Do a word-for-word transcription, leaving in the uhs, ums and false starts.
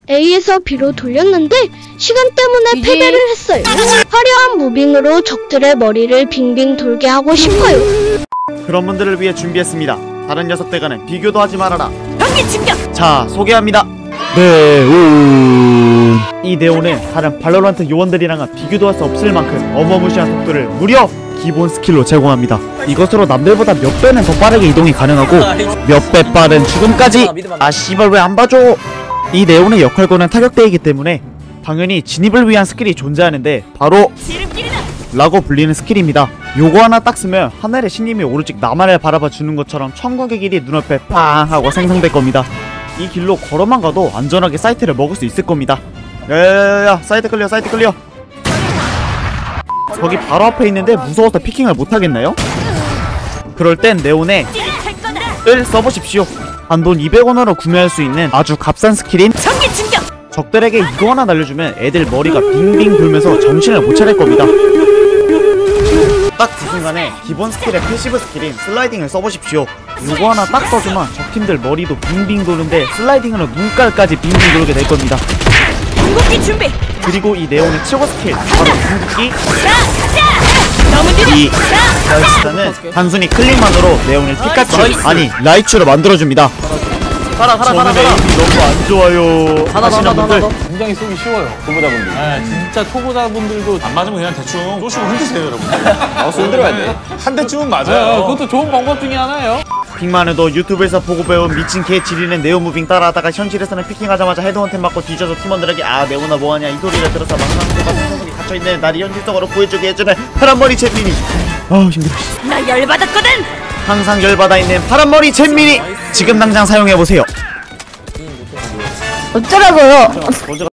A에서 B로 돌렸는데 시간 때문에 패배를 했어요. 화려한 무빙으로 적들의 머리를 빙빙 돌게 하고 싶어요. 그런 분들을 위해 준비했습니다. 다른 녀석들과는 비교도 하지 말아라. 경기 충격! 자, 소개합니다. 네온. 이 네온은 다른 발로란트 요원들이랑은 비교도 할 수 없을 만큼 어마무시한 속도를 무려 기본 스킬로 제공합니다. 이것으로 남들보다 몇 배는 더 빠르게 이동이 가능하고 몇 배 빠른 죽음까지. 아 씨발 왜 안 봐줘. 이 네온의 역할고는 타격대이기 때문에 당연히 진입을 위한 스킬이 존재하는데 바로 라고 불리는 스킬입니다. 요거 하나 딱 쓰면 하늘의 신님이 오로직 나만을 바라봐 주는 것처럼 천국의 길이 눈앞에 팡 하고 생성될 겁니다. 이 길로 걸어만 가도 안전하게 사이트를 먹을 수 있을 겁니다. 야야야야, 사이트 클리어, 사이트 클리어. 거기 바로 앞에 있는데 무서워서 피킹을 못하겠나요? 그럴 땐 네온에 을 써보십시오. 단돈 이백 원으로 구매할 수 있는 아주 값싼 스킬인 전기 충격! 적들에게 이거 하나 날려주면 애들 머리가 빙빙 돌면서 정신을 못 차릴 겁니다. 딱 그 순간에 기본 스킬의 패시브 스킬인 슬라이딩을 써보십시오. 요거 하나 딱 써주면 적팀들 머리도 빙빙 도는데 슬라이딩으로 눈깔까지 빙빙 돌게 될 겁니다. 궁극기 준비! 그리고 이 네온의 최고 스킬 바로 궁극기. 자, 가자! 너무 느려! 이 라이츠는 단순히 클릭만으로 네온을 피카츄 아니 라이츄로 만들어줍니다. 가라 가라 가라 가라. 너무 안 좋아요 하시는 분들 굉장히 쏘기 쉬워요. 초보자분들. 네, 진짜 초보자분들도 안 맞으면 그냥 대충 쏘시고 흔드세요, 여러분. 마우스 흔들어야 돼. 한 대쯤은 맞아요. 네, 그것도 좋은 방법 중에 하나예요. 픽만 해도 유튜브에서 보고 배운 미친 개 지리는 네온 무빙 따라하다가 현실에서는 피킹하자마자 헤드헌템 맞고 뒤져서 팀원들에게 아 네온아 뭐하냐 이 소리를 들어서 막상 소속이 갇혀있는 나를 현실적으로 구해주게 해주는 파란머리 잼민이. 아우 힘들어. 나 열받았거든! 항상 열받아 있는 파란머리 잼민이 지금 당장 사용해보세요. 어쩌라고요? 먼저